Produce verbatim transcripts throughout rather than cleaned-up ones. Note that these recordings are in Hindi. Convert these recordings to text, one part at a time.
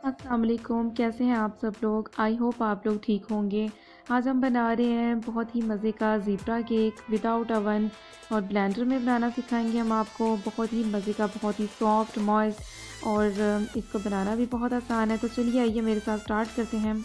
अस्सलाम वालेकुम, कैसे हैं आप सब लोग। आई होप आप लोग ठीक होंगे। आज हम बना रहे हैं बहुत ही मज़े का ज़ीब्रा केक विदाउट अवन और ब्लेंडर में बनाना सिखाएंगे हम आपको। बहुत ही मज़े का, बहुत ही सॉफ्ट मॉइस्ट और इसको बनाना भी बहुत आसान है। तो चलिए आइए मेरे साथ स्टार्ट करते हैं।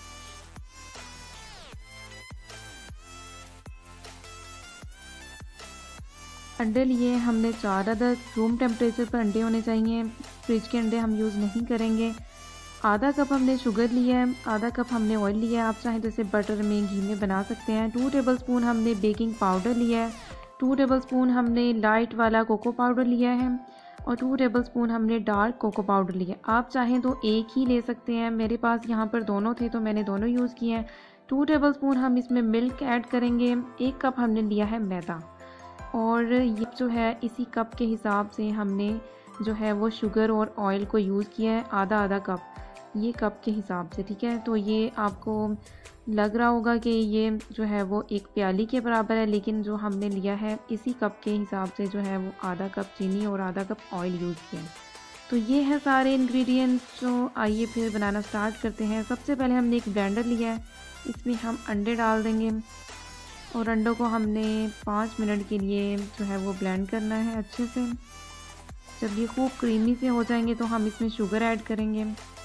अंडे लिए हमने चार अदद। रूम टेम्परेचर पर अंडे होने चाहिए, फ्रिज के अंडे हम यूज़ नहीं करेंगे। आधा कप हमने शुगर लिया है, आधा कप हमने ऑयल लिया है। आप चाहें तो इसे बटर में, घी में बना सकते हैं। टू टेबलस्पून हमने बेकिंग पाउडर लिया है। टू टेबलस्पून हमने लाइट वाला कोको पाउडर लिया है और टू टेबलस्पून हमने डार्क कोको पाउडर लिया है। आप चाहें तो एक ही ले सकते हैं, मेरे पास यहाँ पर दोनों थे तो मैंने दोनों यूज़ किए हैं। टू टेबलस्पून हम इसमें मिल्क ऐड करेंगे। एक कप हमने लिया है मैदा और ये जो है इसी कप के हिसाब से हमने जो है वो शुगर और ऑयल को यूज़ किया है, आधा आधा कप, ये कप के हिसाब से, ठीक है। तो ये आपको लग रहा होगा कि ये जो है वो एक प्याली के बराबर है, लेकिन जो हमने लिया है इसी कप के हिसाब से जो है वो आधा कप चीनी और आधा कप ऑयल यूज़ किया है। तो ये है सारे इंग्रेडिएंट्स। जो आइए फिर बनाना स्टार्ट करते हैं। सबसे पहले हमने एक ब्लेंडर लिया है, इसमें हम अंडे डाल देंगे और अंडों को हमने पाँच मिनट के लिए जो है वो ब्लेंड करना है अच्छे से। जब ये खूब क्रीमी से हो जाएंगे तो हम इसमें शुगर ऐड करेंगे।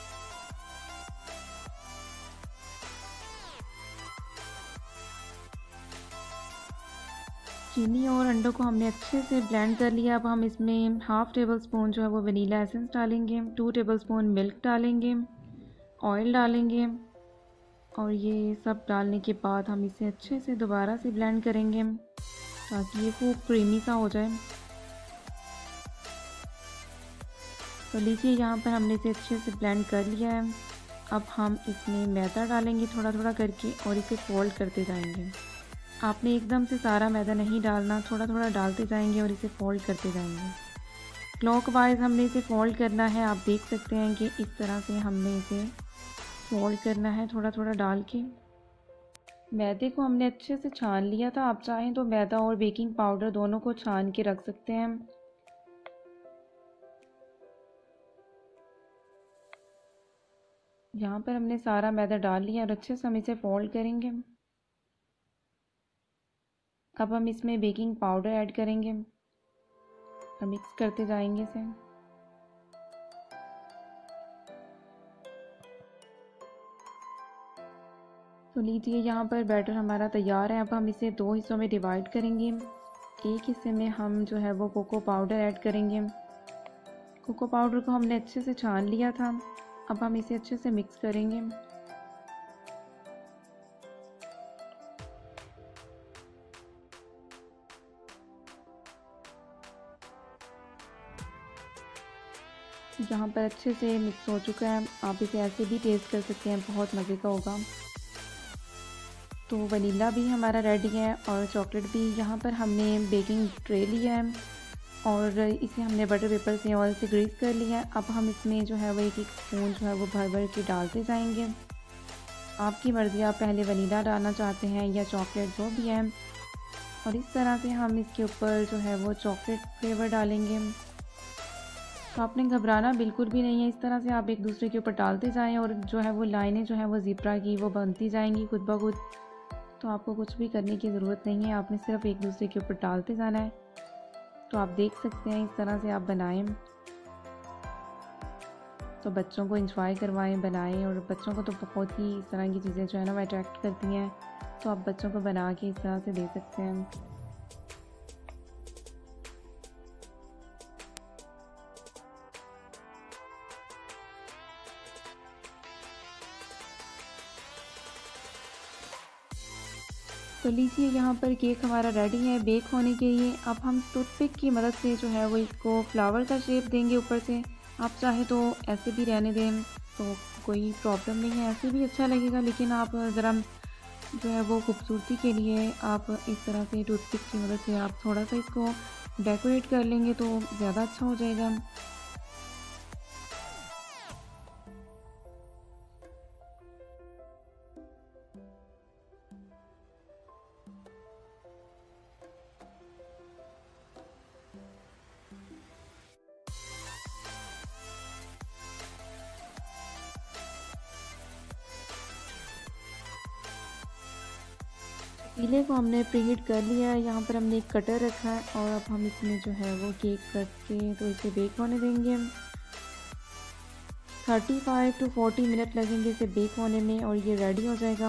चीनी और अंडों को हमने अच्छे से ब्लेंड कर लिया। अब हम इसमें हाफ़ टेबल स्पून जो है वो वनीला एसेंस डालेंगे, टू टेबल स्पून मिल्क डालेंगे, ऑयल डालेंगे और ये सब डालने के बाद हम इसे अच्छे से दोबारा से ब्लेंड करेंगे ताकि ये खूब क्रीमी सा हो जाए। तो लीजिए यहाँ पर हमने इसे अच्छे से ब्लेंड कर लिया है। अब हम इसमें मैदा डालेंगे थोड़ा थोड़ा करके और इसे फोल्ड करते जाएंगे। आपने एकदम से सारा मैदा नहीं डालना, थोड़ा थोड़ा डालते जाएंगे और इसे फोल्ड करते जाएंगे। क्लॉकवाइज हमने इसे फोल्ड करना है। आप देख सकते हैं कि इस तरह से हमने इसे फोल्ड करना है थोड़ा थोड़ा डाल के। मैदे को हमने अच्छे से छान लिया था। आप चाहें तो मैदा और बेकिंग पाउडर दोनों को छान के रख सकते हैं। यहाँ पर हमने सारा मैदा डाल लिया और अच्छे से हम इसे फोल्ड करेंगे। अब हम इसमें बेकिंग पाउडर ऐड करेंगे और मिक्स करते जाएंगे इसे। तो लीजिए यहाँ पर बैटर हमारा तैयार है। अब हम इसे दो हिस्सों में डिवाइड करेंगे। एक हिस्से में हम जो है वो कोको पाउडर ऐड करेंगे। कोको पाउडर को हमने अच्छे से छान लिया था। अब हम इसे अच्छे से मिक्स करेंगे। यहाँ पर अच्छे से मिक्स हो चुका है। आप इसे ऐसे भी टेस्ट कर सकते हैं, बहुत मज़े का होगा। तो वनीला भी हमारा रेडी है और चॉकलेट भी। यहाँ पर हमने बेकिंग ट्रे लिया है और इसे हमने बटर पेपर से ऑयल से ग्रीस कर लिया है। अब हम इसमें जो है वो एक एक स्पून जो है वो भर भर के डालते जाएंगे। आपकी मर्ज़ी, आप पहले वनीला डालना चाहते हैं या चॉकलेट, जो भी है। और इस तरह से हम इसके ऊपर जो है वो चॉकलेट फ्लेवर डालेंगे। तो आपने घबराना बिल्कुल भी नहीं है। इस तरह से आप एक दूसरे के ऊपर डालते जाएं और जो है वो लाइनें जो है वो ज़ीब्रा की वो बनती जाएंगी खुद ब खुद। तो आपको कुछ भी करने की ज़रूरत नहीं है, आपने सिर्फ एक दूसरे के ऊपर डालते जाना है। तो आप देख सकते हैं इस तरह से आप बनाएं। तो बच्चों को इंजॉय करवाएं, बनाएं। और बच्चों को तो बहुत ही इस तरह की चीज़ें जो है ना वो अट्रैक्ट करती हैं। तो आप बच्चों को बना के इस तरह से दे सकते हैं। तो लीजिए यहाँ पर केक हमारा रेडी है बेक होने के लिए। अब हम टूथपिक की मदद से जो है वो इसको फ्लावर का शेप देंगे ऊपर से। आप चाहे तो ऐसे भी रहने दें तो कोई प्रॉब्लम नहीं है, ऐसे भी अच्छा लगेगा। लेकिन आप ज़रा जो है वो खूबसूरती के लिए आप इस तरह से टूथपिक की मदद से आप थोड़ा सा इसको डेकोरेट कर लेंगे तो ज़्यादा अच्छा हो जाएगा। पतीले को हमने प्रीहीट कर लिया है। यहाँ पर हमने एक कटर रखा है और अब हम इसमें जो है वो केक कट के तो इसे बेक होने देंगे। पैंतीस टू चालीस मिनट लगेंगे इसे बेक होने में और ये रेडी हो जाएगा।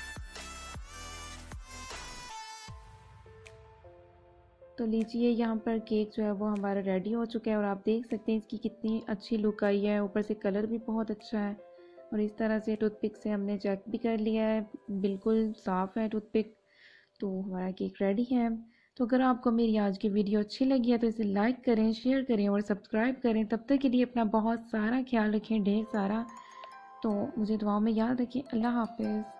तो लीजिए यहाँ पर केक जो है वो हमारा रेडी हो चुका है और आप देख सकते हैं इसकी कितनी अच्छी लुक आई है, ऊपर से कलर भी बहुत अच्छा है। और इस तरह से टूथपिक से हमने चेक भी कर लिया है, बिल्कुल साफ़ है टूथपिक। तो हमारा केक रेडी है। तो अगर आपको मेरी आज की वीडियो अच्छी लगी है तो इसे लाइक करें, शेयर करें और सब्सक्राइब करें। तब तक के लिए अपना बहुत सारा ख्याल रखें, ढेर सारा। तो मुझे दुआओं में याद रखें। अल्लाह हाफिज़।